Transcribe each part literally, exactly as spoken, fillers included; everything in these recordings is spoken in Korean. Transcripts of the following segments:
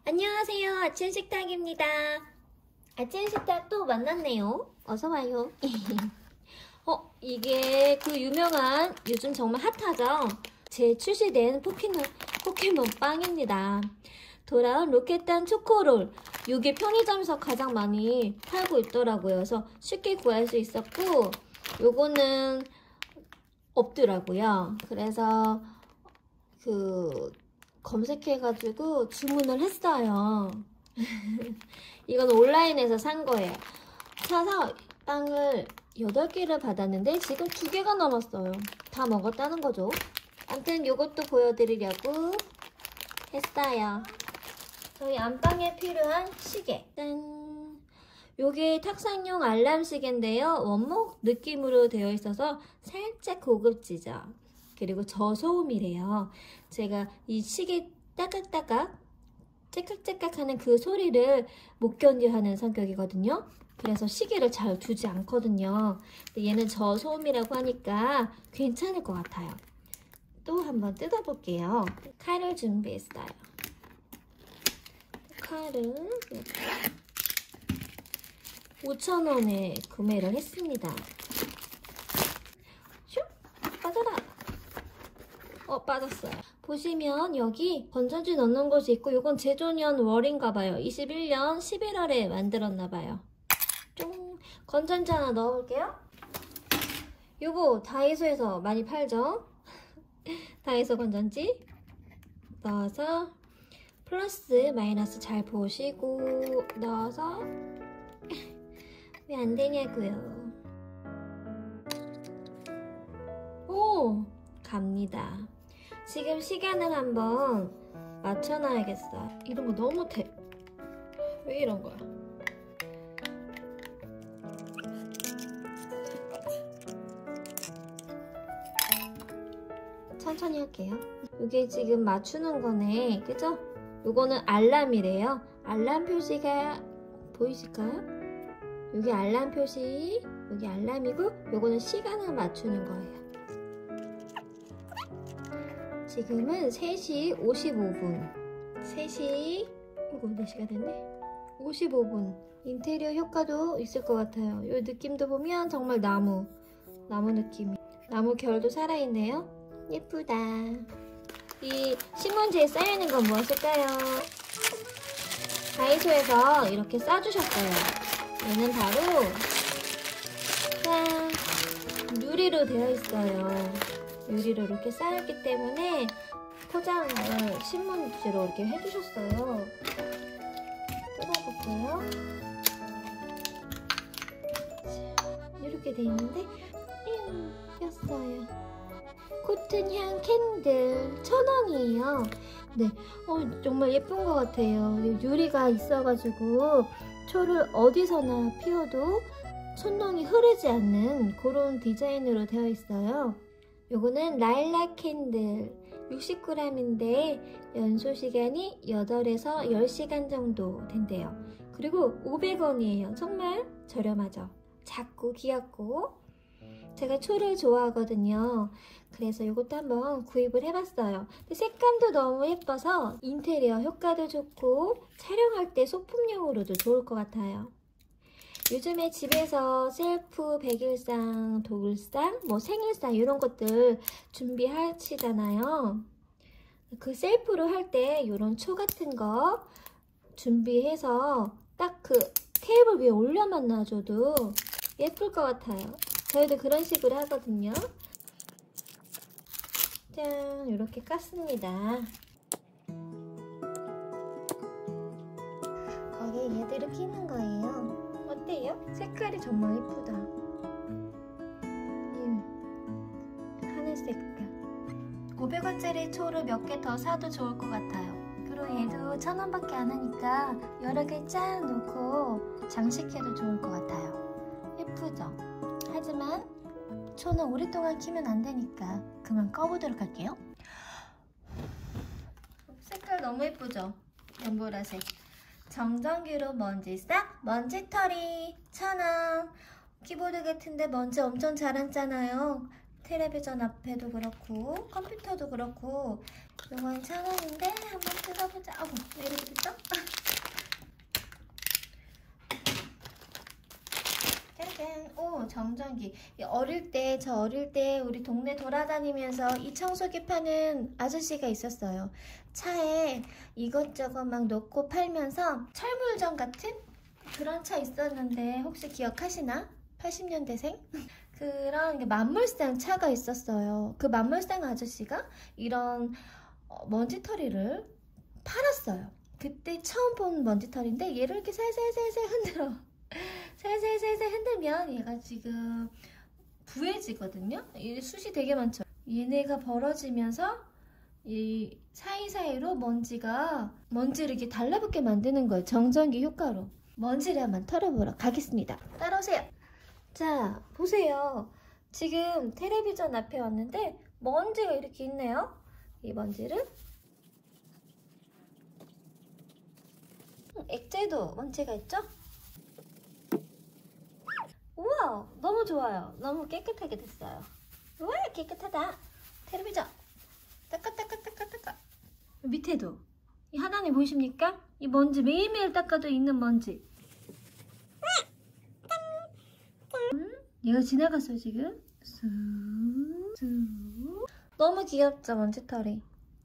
안녕하세요. 아침 식탁입니다. 아침 식탁 또 만났네요. 어서와요. 어, 이게 그 유명한 요즘 정말 핫하죠? 재출시된 포켓몬, 포켓몬 빵입니다. 돌아온 로켓단 초코롤. 이게 편의점에서 가장 많이 팔고 있더라고요. 그래서 쉽게 구할 수 있었고, 요거는 없더라고요. 그래서 그 검색해가지고 주문을 했어요. 이건 온라인에서 산 거예요. 사서 빵을 여덟 개를 받았는데 지금 두 개가 남았어요. 다 먹었다는 거죠. 아무튼 이것도 보여드리려고 했어요. 저희 안방에 필요한 시계. 짠! 요게 탁상용 알람 시계인데요. 원목 느낌으로 되어 있어서 살짝 고급지죠. 그리고 저소음이래요. 제가 이 시계 따깍따깍 째깍째깍 하는 그 소리를 못 견뎌하는 성격이거든요. 그래서 시계를 잘 두지 않거든요. 근데 얘는 저소음이라고 하니까 괜찮을 것 같아요. 또 한번 뜯어볼게요. 칼을 준비했어요. 칼을 오천 원에 구매를 했습니다. 슉! 빠져라! 어, 빠졌어요. 보시면 여기 건전지 넣는 곳이 있고, 이건 제조년 월인가봐요. 이십일 년 십일월에 만들었나봐요. 쫑! 건전지 하나 넣어볼게요. 요거 다이소에서 많이 팔죠? 다이소 건전지 넣어서 플러스 마이너스 잘 보시고 넣어서 왜 안 되냐고요. 오! 갑니다. 지금 시간을 한번 맞춰놔야겠어. 이런 거 너무 대... 왜 이런 거야? 천천히 할게요. 이게 지금 맞추는 거네. 그죠? 요거는 알람이래요. 알람 표시가 보이실까요? 여기 알람 표시, 여기 알람이고, 요거는 시간을 맞추는 거예요. 지금은 세 시 오십오 분. 세 시, 이거 몇 시가 됐네? 오십오 분. 인테리어 효과도 있을 것 같아요. 이 느낌도 보면 정말 나무, 나무 느낌이. 나무 결도 살아있네요. 예쁘다. 이 신문지에 쌓여있는 건 무엇일까요? 다이소에서 이렇게 싸주셨어요. 얘는 바로 짠! 유리로 되어 있어요. 유리로 이렇게 쌓였기 때문에 포장을 신문지로 이렇게 해주셨어요. 뜯어볼게요. 이렇게 돼 있는데 띵! 꼈어요. 코튼향 캔들 천 원이에요. 네, 어, 정말 예쁜 것 같아요. 유리가 있어가지고 초를 어디서나 피워도 천둥이 흐르지 않는 그런 디자인으로 되어 있어요. 요거는 라일락 캔들 육십 그램인데 연소 시간이 여덟에서 열 시간 정도 된대요. 그리고 오백 원이에요. 정말 저렴하죠. 작고 귀엽고 제가 초를 좋아하거든요. 그래서 이것도 한번 구입을 해봤어요. 근데 색감도 너무 예뻐서 인테리어 효과도 좋고 촬영할 때 소품용으로도 좋을 것 같아요. 요즘에 집에서 셀프 백일상, 독일상, 뭐 생일상 이런 것들 준비하시잖아요. 그 셀프로 할 때 이런 초 같은 거 준비해서 딱 그 테이블 위에 올려만 놔줘도 예쁠 것 같아요. 저희도 그런 식으로 하거든요. 짠! 이렇게 깠습니다. 거기에 얘들을 끼는 거예요. 어때요? 색깔이 정말 예쁘다. 음, 하늘 색깔. 오백 원짜리 초를 몇 개 더 사도 좋을 것 같아요. 그리고 얘도 천 원밖에 안 하니까 여러 개 쫙 놓고 장식해도 좋을 것 같아요. 예쁘죠? 하지만 초는 오랫동안 키면 안 되니까 그만 꺼보도록 할게요. 색깔 너무 예쁘죠? 연보라색. 정전기로 먼지 싹 먼지털이 천 원. 키보드 같은데 먼지 엄청 잘 앉잖아요. 텔레비전 앞에도 그렇고 컴퓨터도 그렇고 이건 천 원인데 한번 뜯어보자. 어머, 왜 이렇게 됐죠? 짜잔. 오, 정전기. 어릴 때, 저 어릴 때 우리 동네 돌아다니면서 이 청소기 파는 아저씨가 있었어요. 차에 이것저것 막 넣고 팔면서 철물점 같은 그런 차 있었는데 혹시 기억하시나? 팔십 년대생? 그런 만물상 차가 있었어요. 그 만물상 아저씨가 이런 먼지털이를 팔았어요. 그때 처음 본 먼지털인데 얘를 이렇게 살살살살 흔들어. 살살살살 흔들면 얘가 지금 부해지거든요. 이 숱이 되게 많죠. 얘네가 벌어지면서 이 사이사이로 먼지가 먼지를 이렇게 달라붙게 만드는 거예요. 정전기 효과로. 먼지를 한번 털어보러 가겠습니다. 따라오세요. 자, 보세요. 지금 텔레비전 앞에 왔는데 먼지가 이렇게 있네요. 이 먼지를 액체도 먼지가 있죠? 우와, 너무 좋아요. 너무 깨끗하게 됐어요. 우와, 깨끗하다. 텔레비전 닦아닦아닦아닦아. 밑에도 이 하나님 보이십니까? 이 먼지 매일매일 닦아도 있는 먼지. 음? 얘가 지나갔어요 지금. 쑥쑥. 너무 귀엽죠 먼지털이.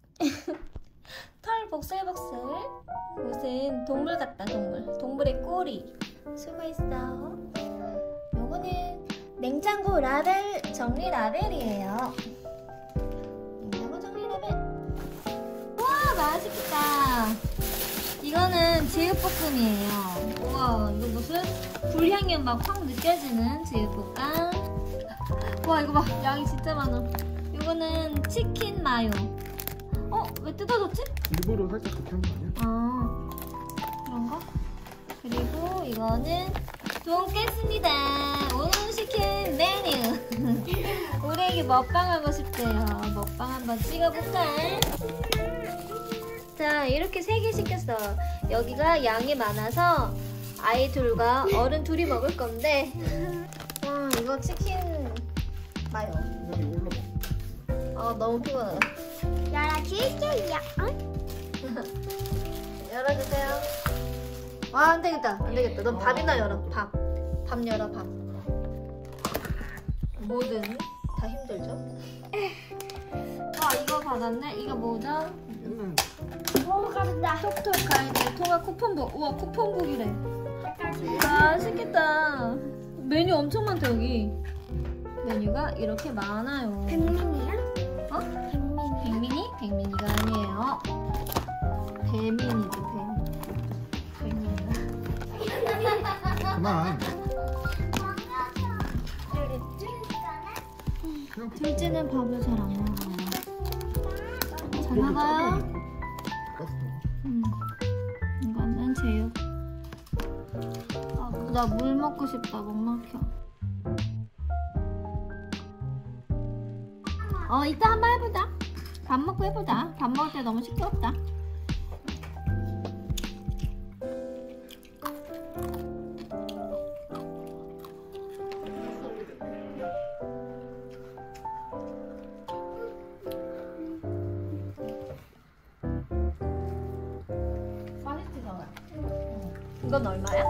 털 복슬복슬. 무슨 동물 같다. 동물. 동물의 꼬리. 수고했어. 요거는 냉장고 라벨 정리 라벨이에요. 냉장고 정리 라벨. 우와, 맛있겠다. 이거는 제육볶음이에요. 우와, 이거 무슨 불향이 막 확 느껴지는 제육볶음. 와, 이거 봐, 양이 진짜 많아. 이거는 치킨 마요. 어? 왜 뜯어졌지? 일부러 살짝 그렇게 한 거 아니야? 아, 그런가? 그리고 이거는 돈까스입니다. 오늘 시킨 메뉴. 우리 애기 먹방하고 싶대요. 먹방 한번 찍어볼까? 자, 이렇게 세 개 시켰어. 여기가 양이 많아서 아이 둘과 어른 둘이 먹을 건데. 와, 이거 치킨 마요. 여기 올라가. 아, 너무 피곤하다. 열어줄게요. 열어주세요. 와, 안 되겠다. 안 되겠다. 넌 밥이나 열어. 밥. 밥 열어, 밥. 뭐든 다 힘들죠? 와, 이거 받았네. 이거 뭐죠? 옛날 오, 가른다. 톡톡 가이드 통화 쿠폰북. 우와, 쿠폰북이래. 맛있겠다. 메뉴 엄청 많다, 여기. 메뉴가 이렇게 많아요. 백민이야? 어? 백민이. 백민이? 백민이가 아니에요. 배민이지, 배. 백민이가. 그만. 둘째는 밥을 잘 안 먹어요. 잘 먹어요? 응. 이거는 제육. 아, 나 물 먹고 싶다. 못 막혀. 어, 이따 한번 해보자. 밥 먹고 해보자. 밥 먹을 때 너무 시끄럽다. 맛있지, 정아? 응. 이건 얼마야?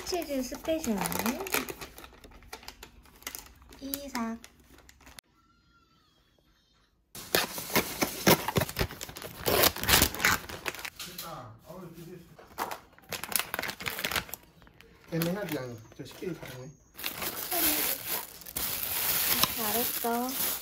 치즈 스페셜 이삭. 애매하지 않아. 저 식기를 잘하네. 잘했어.